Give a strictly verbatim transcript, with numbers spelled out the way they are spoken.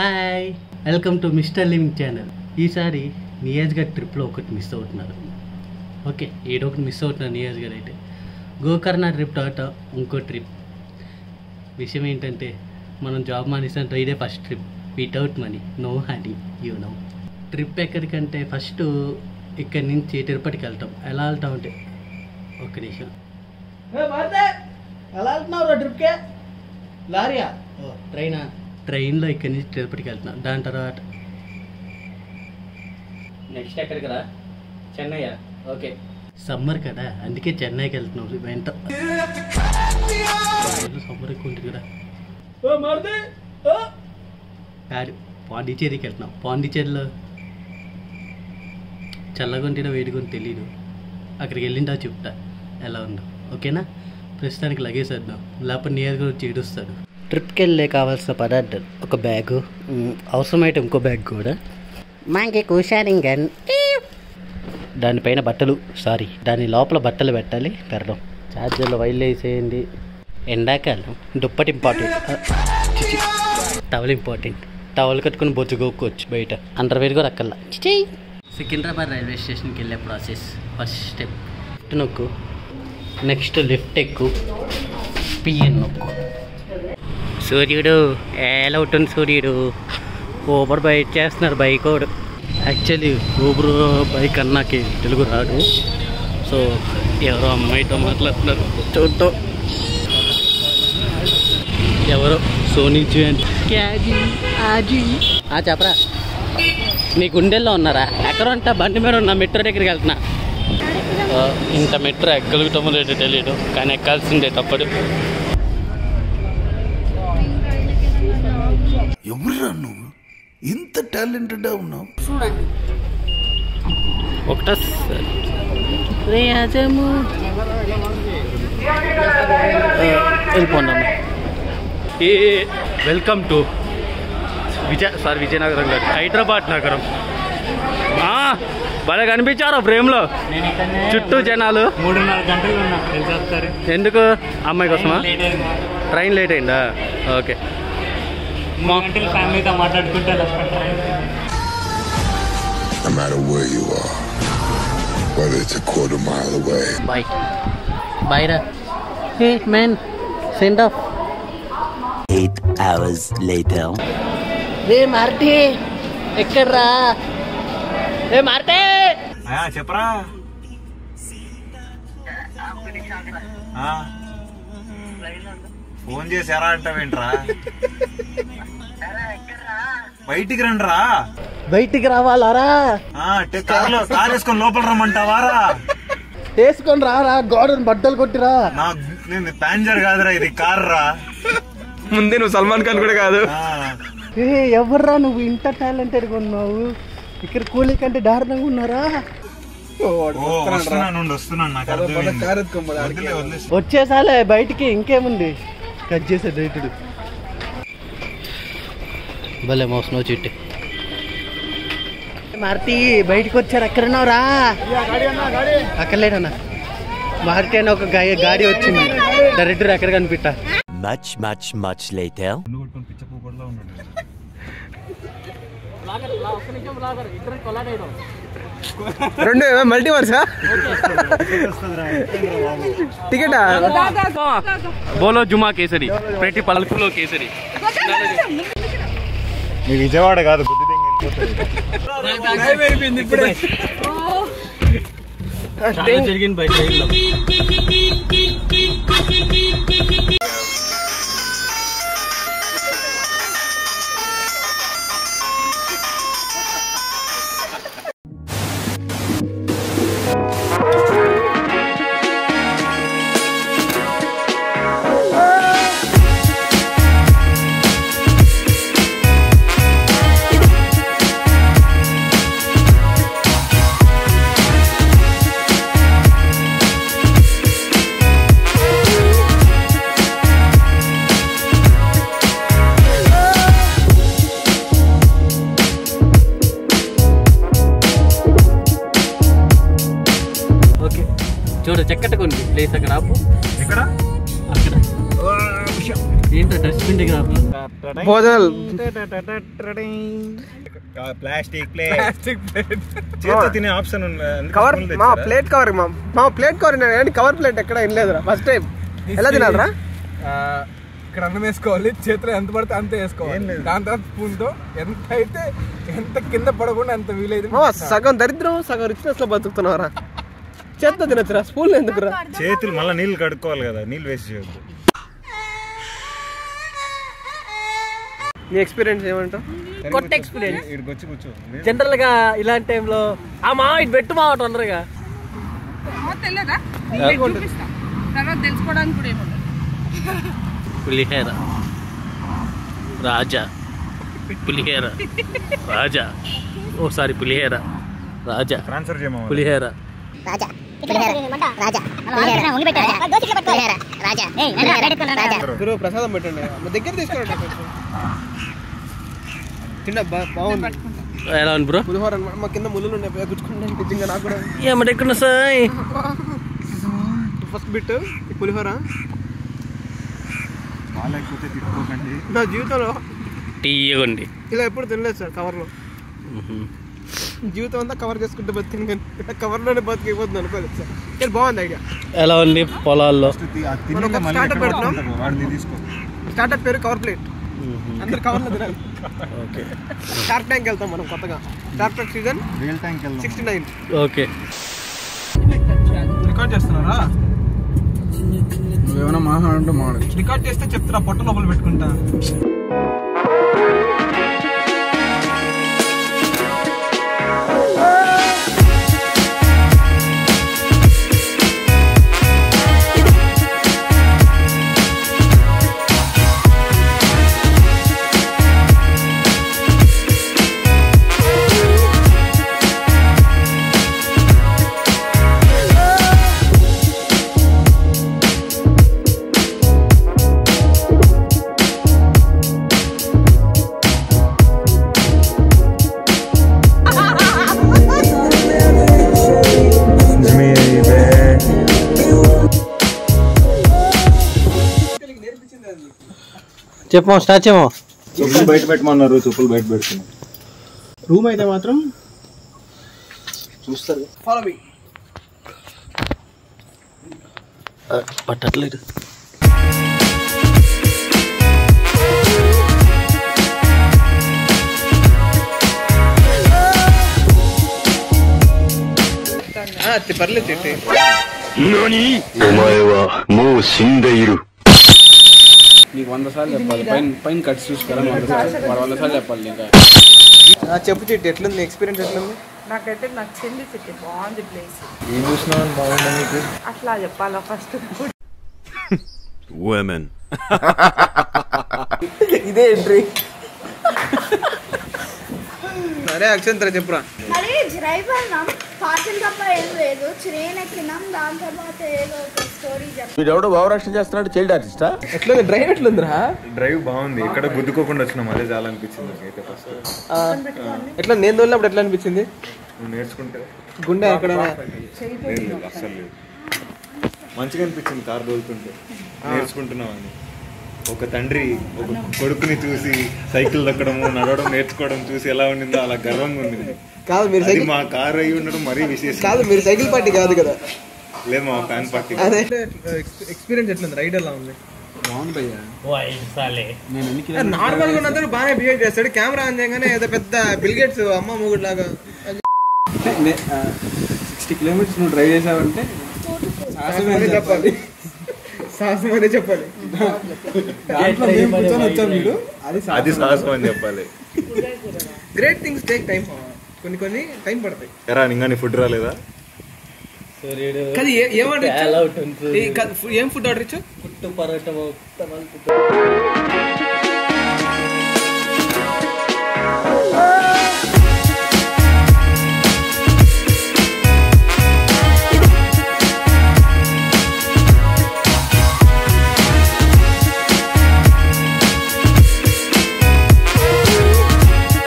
Hi, welcome to mister living channel. ఈసారి నియాజ్ గారి ట్రిప్లో ఒకటి మిస్ అవుతున్నారు. ఓకే, ఏడో ఒకటి మిస్ అవుతున్నారు నియాజ్ గారు. అయితే గోకర్ణ ట్రిప్ తర్వాత ఇంకో ట్రిప్. విషయం ఏంటంటే మనం జాబ్ మానేసాం. ఇదే first trip without money, no honey, you know. Trip ఎక్కడికంటే ఫస్ట్ ఇక్కడి నుంచి తిరుపతికి వెళ్తాం. ఎలా వెళ్తాం అంటే ఒక్క నిమిషం. ఎలా వెళ్తున్నావు ట్రిప్కే? లారీయా? ఓ ట్రైనా? ట్రైన్లో ఇక్కడి నుంచి తిరుపతికి వెళ్తున్నాం. దాని తర్వాత నెక్స్ట్ ఎక్కడికి రా? చెన్నయ్య. ఓకే, సమ్మర్ కదా అందుకే చెన్నైకి వెళ్తున్నాం. వెంట సమ్మర్ ఎక్కువ ఉంటుంది కదా. కాదు, పాండిచేరికి వెళ్తున్నాం. పాండిచేరిలో చల్లగా ఉంటేనో వేడిగా తెలియదు. అక్కడికి వెళ్ళిందా చెప్తా ఎలా ఉందో. ఓకేనా? ప్రస్తుతానికి లగేజ్ వద్దాం, లేకపోతే నియర్ కూడా వచ్చి ఏడుస్తాడు. ట్రిప్కి వెళ్ళే కావాల్సిన పదార్థాలు ఒక బ్యాగు, అవసరమైతే ఇంకో బ్యాగ్ కూడా, మాకి కూషారింగ్ గన్, దానిపైన బట్టలు, సారీ దాని లోపల బట్టలు పెట్టాలి, పెడదాం. ఛార్జర్లో వైర్లు వేసేయండి. ఎండాకాలం దుప్పటి ఇంపార్టెంట్, టవల్ ఇంపార్టెంట్. టవల్ కట్టుకుని బొచ్చు గోక్కోవచ్చు బయట. అండర్వేర్ కూడా అక్కర్లా. సికింద్రాబాద్ రైల్వే స్టేషన్కి వెళ్ళే ప్రాసెస్. ఫస్ట్ స్టెప్ లిఫ్ట్ నొక్కు, నెక్స్ట్ లిఫ్ట్ ఎక్కు, పిఎన్ నొక్కు. సూర్యుడు ఎలా ఉంటుంది సూర్యుడు. ఊబర్ బైక్ చేస్తున్నారు బైక్ వాడు. యాక్చువల్లీ ఊబర్ బైక్ అన్నాకి తెలుగు రాడు, సో ఎవరో అమ్మాయితో మాట్లాడుతున్నారు చూడటం. ఎవరో సోనీ చెప్పరా, నీ గుండెల్లో ఉన్నారా? ఎక్కడ ఉంటా? బండి మీద ఉన్నా, మెట్రో దగ్గరికి వెళ్తున్నా. ఇంత మెట్రో ఎక్కగలుగుతామో లేదో తెలియదు, కానీ ఎక్కాల్సిందే తప్పదు. ఎవరురా నువ్వు? ఇంత టాలెంటెడ్ ఉన్నావు. ఒకటా రేజము వెళ్ళిపోండి. ఏ welcome to Vijaya sorry Vizianagaram గారు, హైదరాబాద్ నగరం. బాగా కనిపించారు ఫ్రేమ్లో, చుట్టూ జనాలు. మూడున్నర గంటలు ఉన్నా. ఎందుకు? అమ్మాయి కోసమా? ట్రైన్ లేట్ అయిందా? ఓకే, ఫ్యామిలీతో మాట్లాడుకుంటారు. No matter where you are, whether it's a quarter mile away. Bye. Bye ra. Hey man, send off. Eight hours later. Hey Marty, ఎక్కడ్రా? Hey Marty. ఆ చెప్పరా. ఫోన్ చేసి ఎలా అంటావేంట్రా? బయటికి రండిరా. బయటికి రావాలారా? కార్లో కార్ వేసుకొని లోపల రమ్మంటావారా? వేసుకొని రారా, గోడను బట్టలు కొట్టిరా. నేను ప్యాసింజర్ కాదురా, ఇది కార్ రా. ముందే నువ్వు సల్మాన్ ఖాన్ కూడా కాదు. ఏ ఎవర్రా నువ్వు ఇంత టాలెంటెడ్గా ఉన్నావు? ఇక్కడ కూలీ కంటే దారుణంగా ఉన్నారా? వచ్చేసాలే బయటికి, ఇంకేముంది? కట్ చేసే డైటుడు భలే మోసం చిట్టి. మారుతి బయటకు వచ్చారు. ఎక్కడున్నావురా? అక్కర్లేదన్నా. మారుతి అని ఒక గాడి వచ్చింది డైరెక్టర్, ఎక్కడ కనిపిట్టా. Much, much, much later. రెండు మల్టీవర్సా? టికెటా? బోలో జుమా కేసరి, ప్రతి పలుకులో కేసరి. విజయవాడ కాదు, జరిగింది బయట. చూడు చెక్కట్టుకుంది ప్లేస్. అక్కడ ఆపు. ఎక్కడ? అక్కడ ఏంటి డస్ట్బిన్ దగ్గర భోజనాలు ప్లాస్టిక్ ప్లేట్ చేతితో తినే ఆప్షన్ కవర్ మా ప్లేట్ కవర్ మా మా ప్లేట్ కవర్ కానీ కవర్ ప్లేట్ ఎక్కడ ఏం లేదురా ఫస్ట్ టైం ఎలా తినాలరా ఇక్కడ అన్నం వేసుకోవాలి చేతిలో ఎంత పడితే అంతే వేసుకోవాలి దాని తర్వాత స్పూన్ తో ఎంత అయితే ఎంత కింద పడకుండా అంత వీలైతే సగం దరిద్రం సగం రిచ్నెస్ లో బతుకుతున్నారా చేతితో తినచ్చురా స్పూన్ ఎందుకురా చేతులు మళ్ళీ నీళ్ళు కడుక్కోవాలి కదా నీళ్ళు వేస్ట్ చేయొద్దు నీ ఎక్స్పీరియన్స్ ఏమంటావు కొత్త ఎక్స్పీరియన్స్ జనరల్ గా ఇలాంటి టైంలో ఆ మా ఇటు పెట్టు మా తొందరగా తెలుసుకోవడానికి కూడా ఏముండదు పులిహేర రాజా పులిహేర రాజా ఓసారి పులిహేర రాజా ట్రాన్స్ఫర్ చేయమా పులిహేర రాజా రాజా రాజా గురువు ప్రసాదం పెట్టండి దగ్గర తీసుకోండి తిన్న బాగుంది ఎలా ఉంది బ్రో పులిహోర మా కింద ముళ్ళు ఉన్నాయి గుచ్చుకుంటాను నిజంగా నాకు కూడా ఏమంటే ఎక్కువ సార్ ఫస్ట్ బిట్ పులిహోర లేకపోతే తిట్టుకోకండి నా జీవితంలో టీయగండి ఇలా ఎప్పుడు తినలేదు సార్ కవర్లో జీవితం అంతా కవర్ చేసుకుంటే బతికింది కానీ కవర్లోనే బతికిపోతుంది అనుకోలేదు సార్ ఇది బాగుంది ఐడియా ఎలా ఉంది పొలాల్లో స్టార్టప్ పెడుతున్నాం స్టార్టప్ పేరు కవర్ ప్లేట్ అందరు కవర్లో తినాలి ఓకే షార్క్ ట్యాంక్ వెళ్తాం మనం కొత్తగా shark tank season real tank వెళ్దాం సిక్స్టీ నైన్ ఓకే రికార్డ్ చేస్తున్నారా నువ్వేమైనా మాట్లాడంటే మాడు రికార్డ్ చేస్తే చెప్తారా పొట్ట లోపల పెట్టుకుంటా చెప్పమా స్టార్ట్ చేయమా చెప్పులు బయట పెట్టమన్నారు చెప్పులు బయట పెడుతున్నాం రూమ్ అయితే మాత్రం చూస్తారు ఫాలో మీ పట్టట్లేదు పర్లేదు చెట్టు నీకు వంద సార్లు చెప్పాలి పైన పైన కట్స్ చూసుకోవాలి వంద సార్లు చెప్పాలి ఇంకా చెప్పు చెట్టు ఎట్లుంది ఎక్స్పీరియన్స్ ఎట్లుంది నాకైతే నచ్చింది సిటీ బాగుంది ప్లేస్ ఏం చూసినావు బాగుందా నీకు అట్లా చెప్పాలా ఫస్ట్ Women. ఇదే ఎంట్రీ సరే అక్షంతర చెప్పురా అరే డ్రైవర్ నా పాటలు తప్ప ఏం లేదు ట్రైన్ ఎక్కినాం దాని తర్వాత ఏదో ఒక స్టోరీ చెప్పు వీడెవడో భావరక్షణ చేస్తున్నాడు చైల్డ్ ఆర్టిస్టా ఎట్లుంది డ్రైవ్ ఎట్లుందిరా డ్రైవ్ బాగుంది ఎక్కడ గుద్దుకోకుండా వచ్చినాం అదే చాలా అనిపించింది అయితే ఫస్ట్ ఎట్లా నేను తోలినప్పుడు ఎట్లా అనిపించింది నువ్వు నేర్చుకుంటే గుండె ఎక్కడ లేదు అస్సలు లేదు మంచిగా అనిపించింది కార్ తోలుతుంటే నేర్చుకుంటున్నావు అని ఒక తండ్రి ఒక కొడుకుని చూసి సైకిల్ దక్కడము నడవడం నేర్చుకోవడం చూసి ఎలా ఉండిందో అలా గర్వంగా ఉంది కాదు మీరు సైకిల్ మా కార్ అయి ఉండడం మరీ విశేషం కాదు మీరు సైకిల్ పార్టీ కాదు కదా లేదు మా ఫ్యాన్ పార్టీ అదే ఎక్స్పీరియన్స్ ఎట్లుంది రైడ్ ఎలా ఉంది బాగుంది భయ్యా నార్మల్ గా ఉన్నందుకు బాగానే బిహేవ్ చేస్తాడు కెమెరా ఆన్ చేయగానే ఏదో పెద్ద బిల్గేట్స్ అమ్మ మూగుడు లాగా సిక్స్టీ కిలోమీటర్స్ నువ్వు డ్రైవ్ చేసావంటే చెప్పాలి సాహసం అనే చెప్పాలి దాంట్లో మేము కూర్చొని వచ్చాం మీరు అది అది సాహసం అని చెప్పాలి గ్రేట్ థింగ్స్ టేక్ టైం కొన్ని కొన్ని టైం పడతాయి ఎరా ఇంకా నీ ఫుడ్ రాలేదా కానీ ఏం ఆర్డర్ ఏం ఫుడ్ ఆర్డర్ ఇచ్చా పుట్టు పరోటా